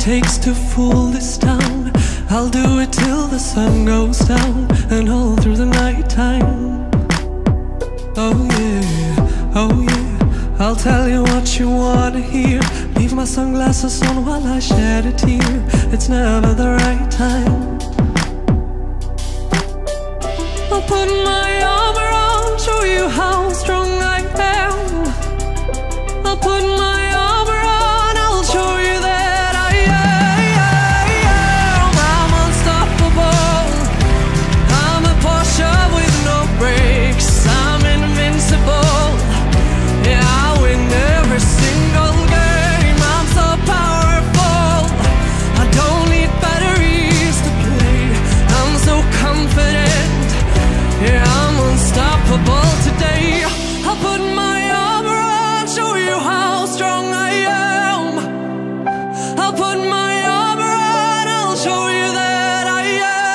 takes to fool this town. I'll do it till the sun goes down and all through the night time. Oh yeah, oh yeah, I'll tell you what you wanna hear. Leave my sunglasses on while I shed a tear. It's never the right time. I'll put my armor on, show you how strong I am. I'll put my armor on, I'll show you that I am. I'm unstoppable. I'm a Porsche with no brakes. I'm invincible. Yeah, I win every single game. I'm so powerful. I don't need batteries to play. I'm so confident. Yeah, I'm unstoppable today. I'll put my armor on, show you how strong I am. I'll put my armor on, I'll show you that I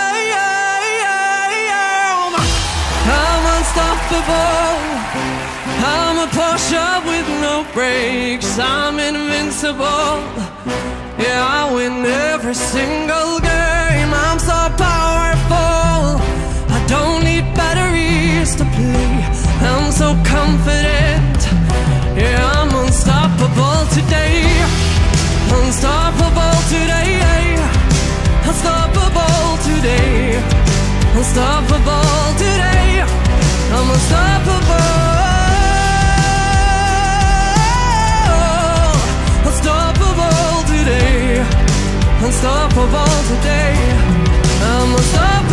am. I'm unstoppable. I'm a Porsche with no brakes. I'm invincible. Yeah, I win every single game. I'm so powerful. I don't need batteries to play. I'm so confident. Yeah, I'm unstoppable today. Unstoppable today. Unstoppable today. Unstoppable today. I'm unstoppable. Unstoppable today. Unstoppable today. I'm unstoppable.